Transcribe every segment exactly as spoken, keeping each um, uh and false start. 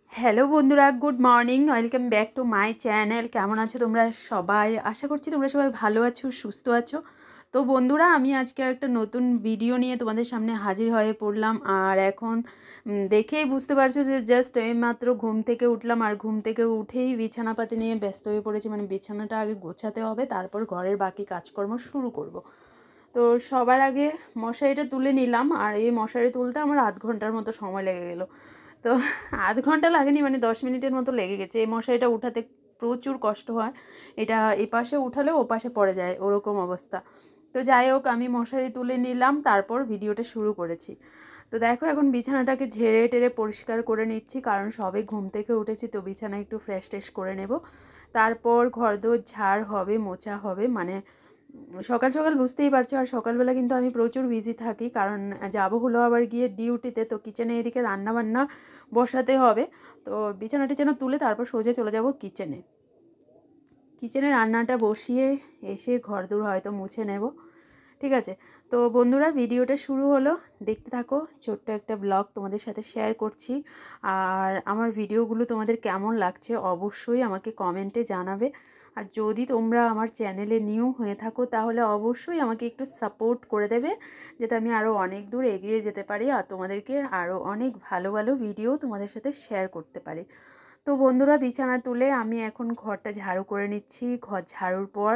Hello বন্ধুরা, good morning, welcome back to my channel. কেমন আছো তোমরা সবাই? আশা করছি তোমরা সবাই ভালো আছো, সুস্থ আছো। তো বন্ধুরা, আমি আজকে একটা নতুন ভিডিও নিয়ে তোমাদের সামনে হাজির হয়ে পড়লাম। আর এখন দেখেই বুঝতে পারছো যে জাস্ট এইমাত্র ঘুম থেকে উঠলাম, আর ঘুম থেকে উঠেই বিছানাপাতি নিয়ে ব্যস্ত হয়ে পড়েছি। মানে বিছানাটা আগে গোছাতে হবে, তারপর ঘরের বাকি কাজকর্ম শুরু করব। তো সবার আগে মশারিটা তুলে নিলাম, আর এই মশারি তুলতে আমার আধ ঘন্টার মতো সময় লেগে গেলো। তো আধ ঘন্টা লাগেনি, মানে দশ মিনিটের মতো লেগে গেছে। এই মশারিটা উঠাতে প্রচুর কষ্ট হয়, এটা এপাশে উঠালে ও পাশে পড়ে যায়, ওরকম অবস্থা। তো যাই হোক, আমি মশারি তুলে নিলাম, তারপর ভিডিওটা শুরু করেছি। তো দেখো, এখন বিছানাটাকে ঝেড়ে টেরে পরিষ্কার করে নিচ্ছি, কারণ সবে ঘুম থেকে উঠেছি, তো বিছানা একটু ফ্রেশ ট্রেশ করে নেব। তারপর ঘরদোর ঝাড় হবে, মোছা হবে। মানে সকাল সকাল বুঝতেই পারছো, আর সকালবেলা কিন্তু আমি প্রচুর বিজি থাকি, কারণ যাবো হলো আবার গিয়ে ডিউটিতে। তো কিচেনে এদিকে রান্না বান্না বসাতে হবে। তো বিছানা টিছানা তুলে তারপর সোজা চলে যাব কিচেনে। কিচেনে রান্নাটা বসিয়ে এসে ঘরদোর হয়তো মুছে নেব। ঠিক আছে, তো বন্ধুরা, ভিডিওটা শুরু হলো, দেখতে থাকো। ছোট্ট একটা ব্লগ তোমাদের সাথে শেয়ার করছি। আর আমার ভিডিওগুলো তোমাদের কেমন লাগছে অবশ্যই আমাকে কমেন্টে জানাবে। আর যদি তোমরা আমার চ্যানেলে নিউ হয়ে থাকো, তাহলে অবশ্যই আমাকে একটু সাপোর্ট করে দেবে, যাতে আমি আরও অনেক দূর এগিয়ে যেতে পারি, আর তোমাদেরকে আরও অনেক ভালো ভালো ভিডিও তোমাদের সাথে শেয়ার করতে পারি। তো বন্ধুরা, বিছানা তুলে আমি এখন ঘরটা ঝাড়ু করে নিচ্ছি। ঘর ঝাড়ুর পর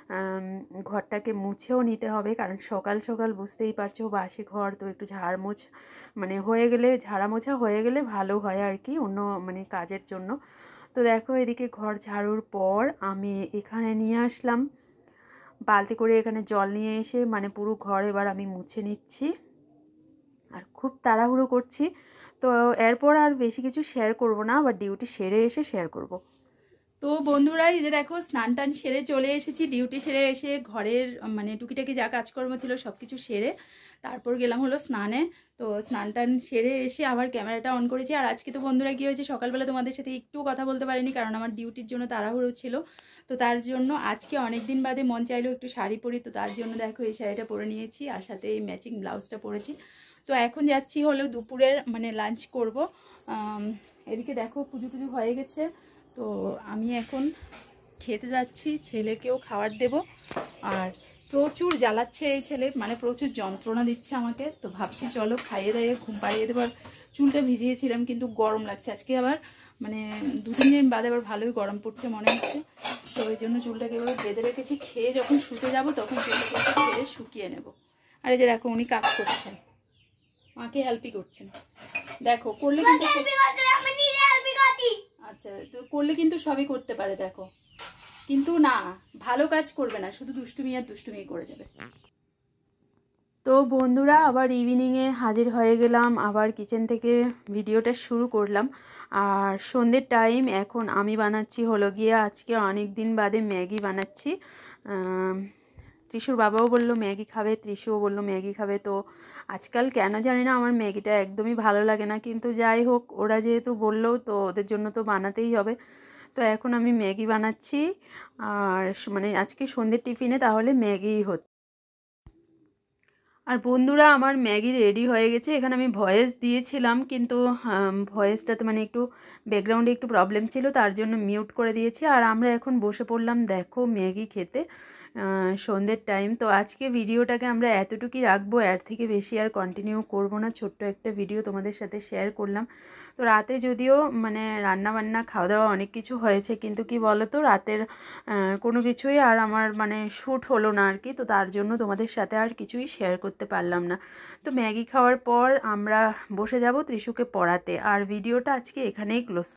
ঘরটাকে মুছেও নিতে হবে, কারণ সকাল সকাল বুঝতেই পারছো, বাসি ঘর তো একটু ঝাড় মোছ মানে হয়ে গেলে, ঝাড়া মোছা হয়ে গেলে ভালো হয় আর কি, অন্য মানে কাজের জন্য। তো দেখো, এদিকে ঘর ঝাড়ুর পর আমি এখানে নিয়ে আসলাম বালতি করে, এখানে জল নিয়ে এসে মানে পুরো ঘর এবার আমি মুছে নিচ্ছি। আর খুব তাড়াহুড়ো করছি, তো এরপর আর বেশি কিছু শেয়ার করব না, আবার ডিউটি সেরে এসে শেয়ার করব। তো বন্ধুরা, এই যে দেখো, স্নান টান সেরে চলে এসেছি। ডিউটি সেরে এসে ঘরের মানে টুকিটাকি যা কাজকর্ম ছিল সব কিছু সেরে তারপর গেলাম হলো স্নানে। তো স্নান টান সেরে এসে আবার ক্যামেরাটা অন করেছি। আর আজকে তো বন্ধুরা কী হয়েছে, সকালবেলা তোমাদের সাথে একটু কথা বলতে পারিনি, কারণ আমার ডিউটির জন্য তাড়াহুড়ো ছিল। তো তার জন্য আজকে অনেক দিন বাদে মন চাইলেও একটু শাড়ি পরি, তো তার জন্য দেখো এই শাড়িটা পরে নিয়েছি, আর সাথে এই ম্যাচিং ব্লাউজটা পরেছি। তো এখন যাচ্ছি হলো দুপুরের মানে লাঞ্চ করব। এদিকে দেখো, পুজো টুজো হয়ে গেছে, তো আমি এখন খেতে যাচ্ছি, ছেলেকেও খাবার দেব। আর প্রচুর জ্বালাচ্ছে এই ছেলে, মানে প্রচুর যন্ত্রণা দিচ্ছে আমাকে। তো ভাবছি চলো খাইয়ে দাইয়ে ঘুম পাড়িয়ে দেবো। আর চুলটা ভিজিয়েছিলাম, কিন্তু গরম লাগছে আজকে, আবার মানে দু তিন দিন বাদে আবার ভালোই গরম পড়ছে মনে হচ্ছে। তো ওই জন্য চুলটাকে এবার বেঁধে রেখেছি, খেয়ে যখন শুতে যাব তখন চুলটাকে খেয়ে শুকিয়ে নেব। আর এই যে দেখো, উনি কাজ করছেন, মাকে হেল্পই করছেন। দেখো করলে কিন্তু, আচ্ছা, তো করলে কিন্তু সবই করতে পারে দেখো, কিন্তু না, ভালো কাজ করবে না, শুধু দুষ্টুমি আর দুষ্টুমি করে যাবে। তো বন্ধুরা, আবার ইভিনিংয়ে হাজির হয়ে গেলাম, আবার কিচেন থেকে ভিডিওটা শুরু করলাম। আর সন্ধ্যের টাইম, এখন আমি বানাচ্ছি হলো গিয়ে আজকে অনেক দিন বাদে ম্যাগি বানাচ্ছি। ত্রিশুর বাবাও বললো ম্যাগি খাবে, ত্রিশুও বললো ম্যাগি খাবে। তো আজকাল কেন জানি না আমার ম্যাগিটা একদমই ভালো লাগে না, কিন্তু যাই হোক, ওরা যেহেতু বললো তো ওদের জন্য তো বানাতেই হবে। তো এখন আমি ম্যাগি বানাচ্ছি, আর মানে আজকে সন্ধ্যের টিফিনে তাহলে ম্যাগিই হচ্ছে। আর বন্ধুরা, আমার ম্যাগি রেডি হয়ে গেছে। এখানে আমি ভয়েস দিয়েছিলাম, কিন্তু ভয়েসটাতে মানে একটু ব্যাকগ্রাউন্ডে একটু প্রবলেম ছিল, তার জন্য মিউট করে দিয়েছি। আর আমরা এখন বসে পড়লাম দেখো ম্যাগি খেতে, সন্ধ্যের টাইম। তো আজকে ভিডিওটাকে আমরা এতটুকুই রাখবো, এর থেকে বেশি আর কন্টিনিউ করব না। ছোট্ট একটা ভিডিও তোমাদের সাথে শেয়ার করলাম। তো রাতে যদিও মানে রান্না বান্না খাওয়া দাওয়া অনেক কিছু হয়েছে, কিন্তু কি বলো তো, রাতের কোনো কিছুই আর আমার মানে শ্যুট হলো না আর কি। তো তার জন্য তোমাদের সাথে আর কিছুই শেয়ার করতে পারলাম না। তো ম্যাগি খাওয়ার পর আমরা বসে যাব ত্রিশুকে পড়াতে, আর ভিডিওটা আজকে এখানেই ক্লোজ।